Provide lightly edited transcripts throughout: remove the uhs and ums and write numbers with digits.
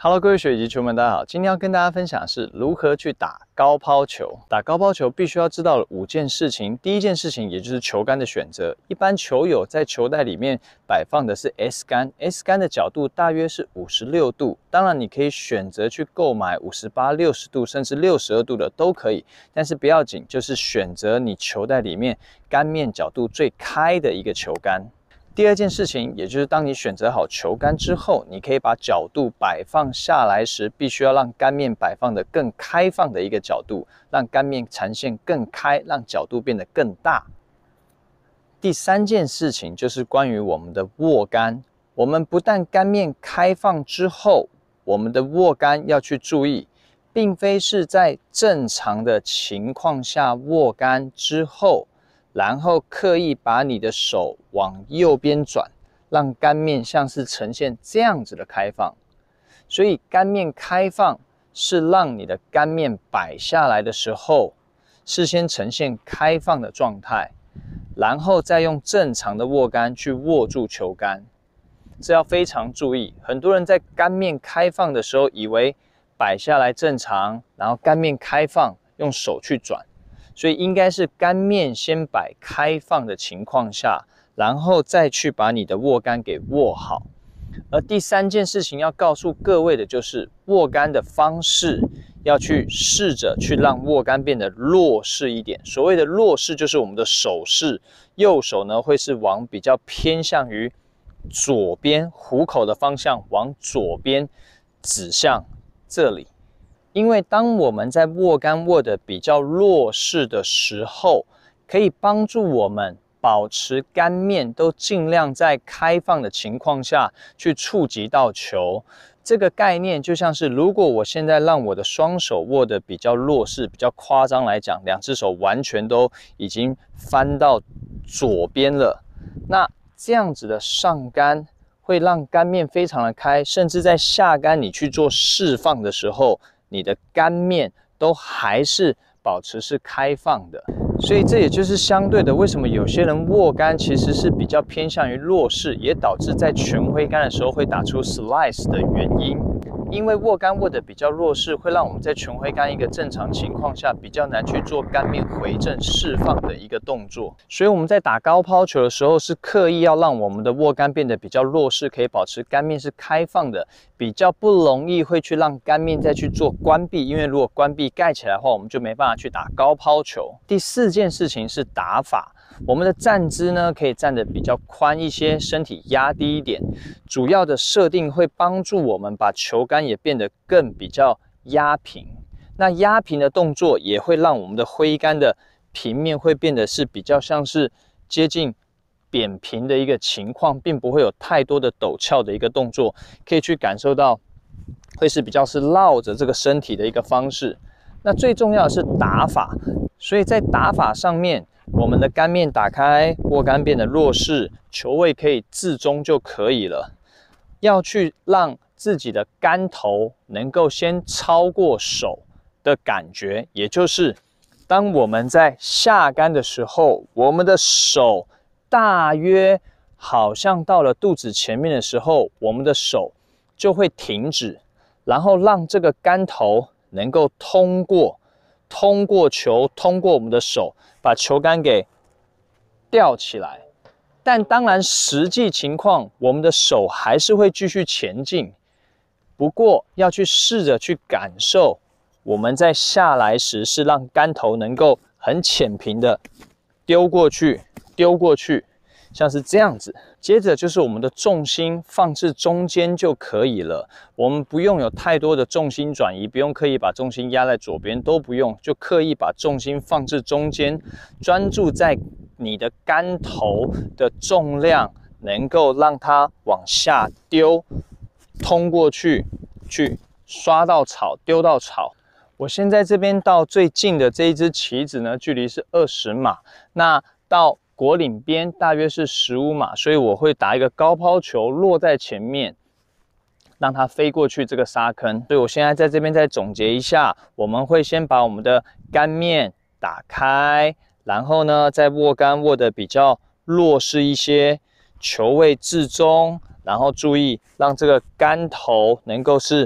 Hello， 各位学以及球们，大家好。今天要跟大家分享的是如何去打高抛球。打高抛球必须要知道的5件事情。第一件事情，也就是球杆的选择。一般球友在球袋里面摆放的是 S 杆 ，S 杆的角度大约是56度。当然，你可以选择去购买58、60度甚至62度的都可以，但是不要紧，就是选择你球袋里面杆面角度最开的一个球杆。第二件事情，也就是当你选择好球杆之后，你可以把角度摆放下来时，必须要让杆面摆放的更开放的一个角度，让杆面缠线更开，让角度变得更大。第三件事情就是关于我们的握杆，我们不但杆面开放之后，我们的握杆要去注意，并非是在正常的情况下握杆之后，然后刻意把你的手往右边转，让杆面像是呈现这样子的开放。所以杆面开放是让你的杆面摆下来的时候，是先呈现开放的状态，然后再用正常的握杆去握住球杆。这要非常注意。很多人在杆面开放的时候，以为摆下来正常，然后杆面开放，用手去转。所以应该是杆面先摆开放的情况下，然后再去把你的握杆给握好。而第三件事情要告诉各位的就是握杆的方式，要去试着去让握杆变得弱势一点。所谓的弱势就是我们的手势，右手呢会是往比较偏向于左边，虎口的方向往左边指向这里。因为当我们在握杆握得比较弱势的时候，可以帮助我们保持杆面都尽量在开放的情况下去触及到球。这个概念就像是，如果我现在让我的双手握得比较弱势，比较夸张来讲，2只手完全都已经翻到左边了，那这样子的上杆会让杆面非常的开，甚至在下杆你去做释放的时候，你的杆面都还是保持是开放的。所以这也就是相对的，为什么有些人握杆其实是比较偏向于弱势，也导致在全挥杆的时候会打出 slice 的原因。因为握杆握得比较弱势，会让我们在全挥杆一个正常情况下比较难去做杆面回正释放的一个动作。所以我们在打高抛球的时候，是刻意要让我们的握杆变得比较弱势，可以保持杆面是开放的，比较不容易会去让杆面再去做关闭。因为如果关闭盖起来的话，我们就没办法去打高抛球。第4件事情是打法。我们的站姿呢，可以站得比较宽一些，身体压低一点。主要的设定会帮助我们把球杆也变得更比较压平。那压平的动作也会让我们的挥杆的平面会变得是比较像是接近扁平的一个情况，并不会有太多的陡峭的一个动作，可以去感受到会是比较是绕着这个身体的一个方式。那最重要的是打法，所以在打法上面，我们的杆面打开，握杆变得弱势，球位可以自中就可以了。要去让自己的杆头能够先超过手的感觉，也就是当我们在下杆的时候，我们的手大约好像到了肚子前面的时候，我们的手就会停止，然后让这个杆头能够通过球，通过我们的手，把球杆给吊起来。但当然，实际情况，我们的手还是会继续前进。不过，要去试着去感受，我们在下来时是让杆头能够很浅平的丢过去，像是这样子。接着就是我们的重心放置中间就可以了，我们不用有太多的重心转移，不用刻意把重心压在左边，都不用，就刻意把重心放置中间，专注在你的杆头的重量能够让它往下丢，通过去刷到草，丢到草。我现在这边到最近的这一支棋子呢，距离是20码，那到果岭边大约是15码，所以我会打一个高抛球落在前面，让它飞过去这个沙坑。所以我现在在这边再总结一下，我们会先把我们的杆面打开，然后呢再握杆握得比较弱势一些，球位至中，然后注意让这个杆头能够是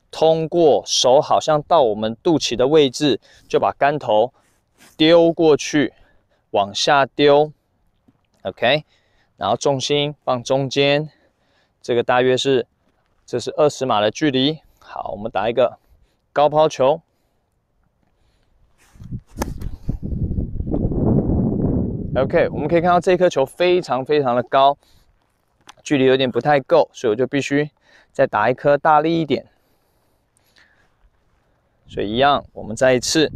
通过手好像到我们肚脐的位置，就把竿头丢过去，往下丢 ，OK， 然后重心放中间，这个大约是这是20码的距离。好，我们打一个高抛球。OK， 我们可以看到这颗球非常的高，距离有点不太够，所以我就必须再打一颗大力一点。所以一样，我们再一次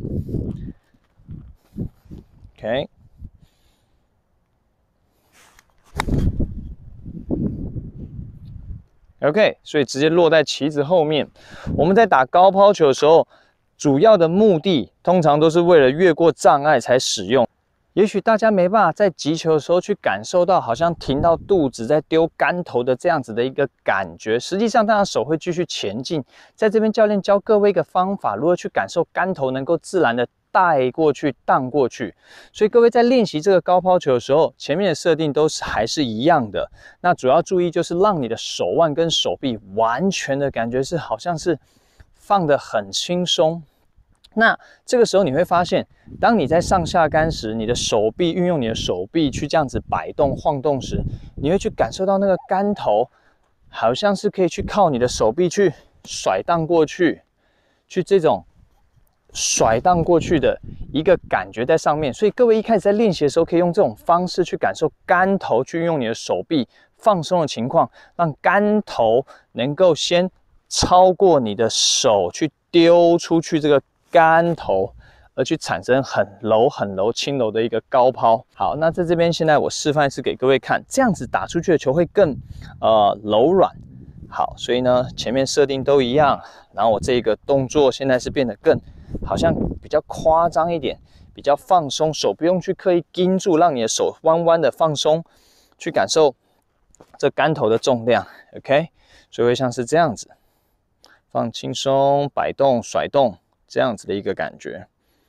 ，OK。OK， 所以直接落在旗子后面。我们在打高抛球的时候，主要的目的通常都是为了越过障碍才使用。也许大家没办法在击球的时候去感受到好像停到肚子在丢竿头的这样子的一个感觉，实际上当然手会继续前进。在这边教练教各位一个方法，如何去感受竿头能够自然的带过去、荡过去。所以各位在练习这个高抛球的时候，前面的设定都是还是一样的。那主要注意就是让你的手腕跟手臂完全的感觉是好像是放得很轻松。那这个时候你会发现，当你在上下竿时，你的手臂运用你的手臂去这样子摆动、晃动时，你会去感受到那个竿头好像是可以去靠你的手臂去甩荡过去，去这种甩荡过去的一个感觉在上面。所以各位一开始在练习的时候，可以用这种方式去感受竿头，去运用你的手臂放松的情况，让竿头能够先超过你的手去丢出去这个竿头，而去产生很柔轻柔的一个高抛。好，那在这边现在我示范一次给各位看，这样子打出去的球会更柔软。好，所以呢前面设定都一样，然后我这个动作现在是变得更好像比较夸张一点，比较放松，手不用去刻意盯住，让你的手弯弯的放松，去感受这竿头的重量 ，OK， 所以会像是这样子，放轻松，摆动、甩动。这样子的一个感觉，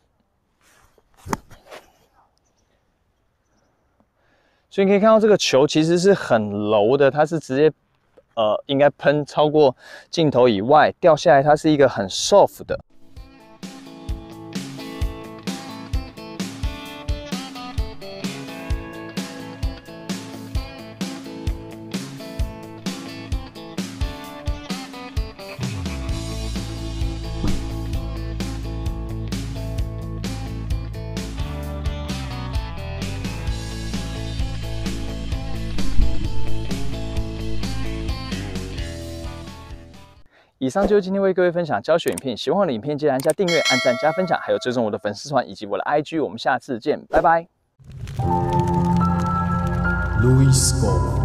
所以你可以看到这个球其实是很柔的，它是直接应该喷超过镜头以外掉下来，它是一个很 soft 的。以上就是今天为各位分享教学影片，喜欢我的影片记得按下订阅、按赞、加分享，还有追踪我的粉丝团以及我的 IG， 我们下次见，拜拜。Luis Go。